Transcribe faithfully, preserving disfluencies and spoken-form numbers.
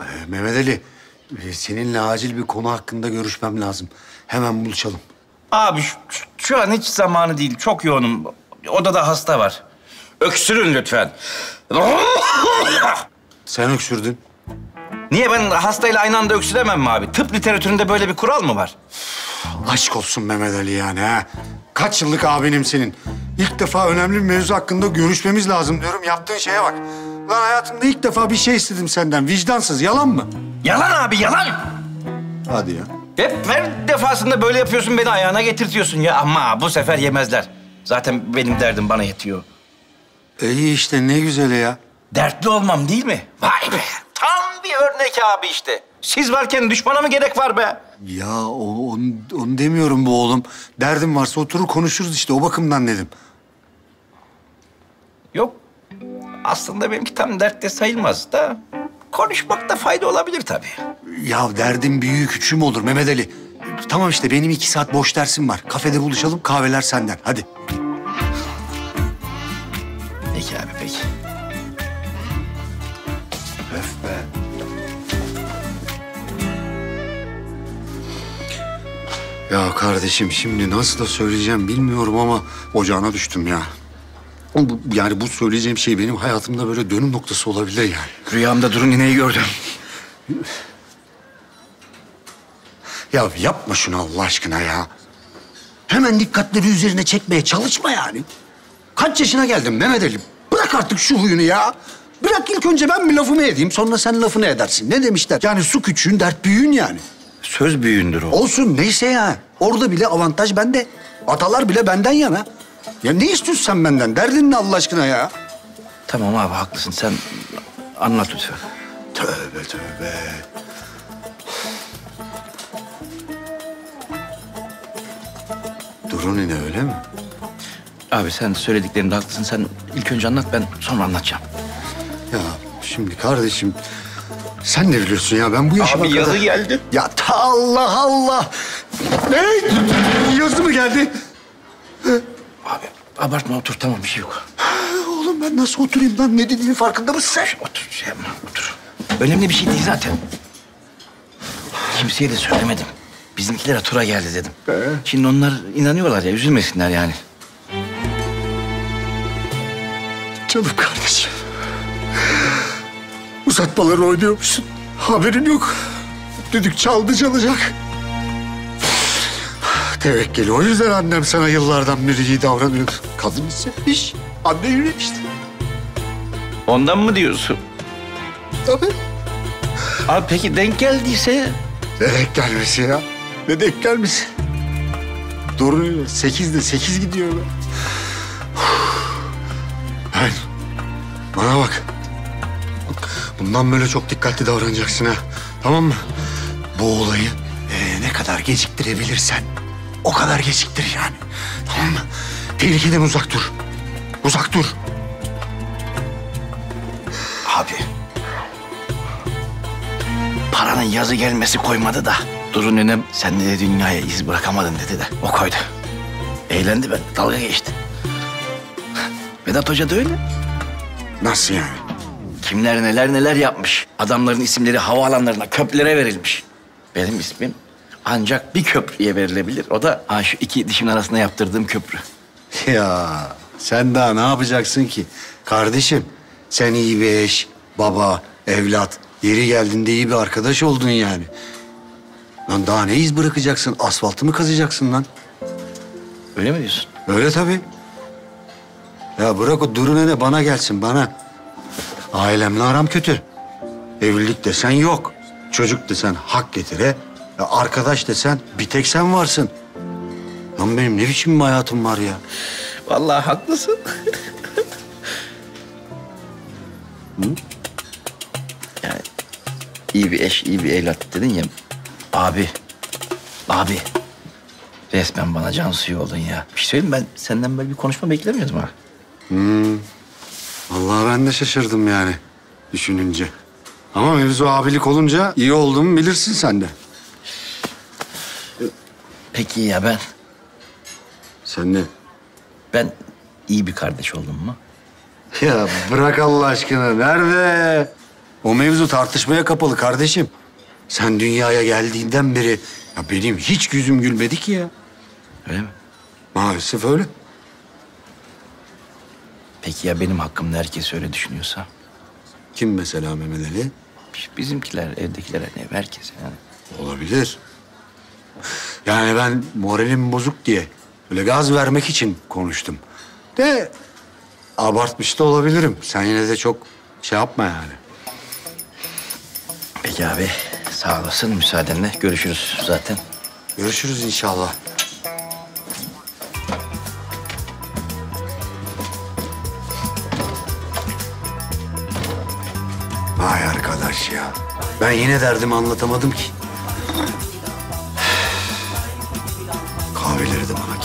Ee, Mehmet Ali, e, seninle acil bir konu hakkında görüşmem lazım. Hemen buluşalım. Abi şu, şu an hiç zamanı değil. Çok yoğunum. Odada hasta var. Öksürün lütfen. Sen öksürdün. Niye ben hastayla aynı anda öksüremem mi abi? Tıp literatüründe böyle bir kural mı var? Aşk olsun Mehmet Ali yani ha. Kaç yıllık abinim senin. İlk defa önemli bir mevzu hakkında görüşmemiz lazım diyorum. Yaptığın şeye bak. Lan hayatımda ilk defa bir şey istedim senden. Vicdansız, yalan mı? Yalan abi, yalan. Hadi ya. Hep her defasında böyle yapıyorsun, beni ayağına getirtiyorsun ya. Ama bu sefer yemezler. Zaten benim derdim bana yetiyor. İyi işte, ne güzel ya. Dertli olmam değil mi? Vay be. Tam bir örnek abi işte. Siz varken düşmana mı gerek var be? Ya o, onu, onu demiyorum bu oğlum. Derdim varsa oturur konuşuruz işte, o bakımdan dedim. Yok. Aslında benimki tam dertte sayılmaz da... konuşmakta fayda olabilir tabii. Ya derdim büyüğü küçüğü mü olur Mehmet Ali? Tamam işte, benim iki saat boş dersim var. Kafede buluşalım, kahveler senden. Hadi. Peki abi, peki. Öf be. Ya kardeşim, şimdi nasıl da söyleyeceğim bilmiyorum ama ocağına düştüm ya. Bu, yani bu söyleyeceğim şey benim hayatımda böyle dönüm noktası olabilir yani. Rüyamda Durun ineği gördüm. Ya yapma şunu Allah aşkına ya. Hemen dikkatleri üzerine çekmeye çalışma yani. Kaç yaşına geldin Mehmet Ali? Bırak artık şu huyunu ya. Bırak ilk önce ben bir lafımı edeyim, sonra sen lafını edersin. Ne demişler? Yani su küçüğün, dert büyüğün yani. Söz büyüğündür o. Olsun, neyse ya. Orada bile avantaj bende. Atalar bile benden yana. Ya ne istiyorsun sen benden? Derdin ne Allah aşkına ya? Tamam abi, haklısın. Sen anlat lütfen. Tövbe tövbe. Durun yine, öyle mi? Abi sen söylediklerinde haklısın. Sen ilk önce anlat, ben sonra anlatacağım. Ya şimdi kardeşim, sen de biliyorsun ya, ben bu yaşıma Abi kadar... yazı geldi. Ya ta Allah Allah! Ne? Yazı mı geldi? Abi abartma, otur, tamam, bir şey yok. Oğlum ben nasıl oturayım lan? Ne dediğinin farkında mısın sen? Otur, şey yapma, otur. Önemli bir şey değil zaten. Kimseye de söylemedim. Bizimkilere tura geldi dedim. Ee? Şimdi onlar inanıyorlar ya, üzülmesinler yani. Canım kardeşim. Uzatmaları oynuyormuşsun. Haberin yok. Düdük çaldı çalacak. Tevekkeli. O yüzden annem sana yıllardan beri iyi davranıyordu. Kadın hissetmiş. Anne yüreği Ondan mı diyorsun? Tabii. Abi peki denk geldiyse? Ne denk gelmesi ya? Ne denk gelmesi? Doğru, sekizde sekiz gidiyor be. Ben, bana bak. Bundan böyle çok dikkatli davranacaksın ha. Tamam mı? Bu olayı e, ne kadar geciktirebilirsen o kadar geciktir yani. Tamam mı? Tehlikeden uzak dur. Uzak dur. Abi. Paranın yazı gelmesi koymadı da. Durun nenem, sen de dünyaya iz bırakamadın dedi de. O koydu. Eğlendi, ben dalga geçti. Vedat Hoca da öyle. Nasıl yani? Kimler neler neler yapmış. Adamların isimleri havaalanlarına, köprülere verilmiş. Benim ismim ancak bir köprüye verilebilir. O da ha, şu iki dişimin arasında yaptırdığım köprü. Ya sen daha ne yapacaksın ki? Kardeşim, sen iyi bir eş, baba, evlat, yeri geldiğinde iyi bir arkadaş oldun yani. Lan daha ne iz bırakacaksın? Asfaltı mı kazacaksın lan? Öyle mi diyorsun? Öyle tabii. Ya bırak o Durun nene bana gelsin, bana. Ailemle aram kötü. Evlilik desen yok. Çocuk desen hak getire. Ya arkadaş desen bir tek sen varsın. Lan benim ne biçim bir hayatım var ya? Vallahi haklısın. Hı? Yani iyi bir eş, iyi bir evlat dedin ya. Abi, abi. Resmen bana can suyu oldun ya. Bir şey söyleyeyim mi? Ben senden böyle bir konuşma beklemiyordum ha. Hmm. Vallahi ben de şaşırdım yani düşününce. Ama mevzu abilik olunca iyi olduğumu bilirsin sen de. Peki ya ben? Sen ne? Ben iyi bir kardeş oldum mu? Ya bırak Allah aşkına. Nerede? O mevzu tartışmaya kapalı kardeşim. Sen dünyaya geldiğinden beri ya benim hiç yüzüm gülmedi ki ya. Öyle mi? Maalesef öyle. Peki ya benim hakkımda herkes öyle düşünüyorsa? Kim mesela Mehmet Ali? Bizimkiler, evdekiler, hani herkes yani. Olabilir. Yani ben moralim bozuk diye böyle gaz vermek için konuştum. De abartmış da olabilirim. Sen yine de çok şey yapma yani. Peki abi, sağ olasın. Müsaadenle görüşürüz zaten. Görüşürüz inşallah. Vay arkadaş ya. Ben yine derdimi anlatamadım ki. Kahveleri de bana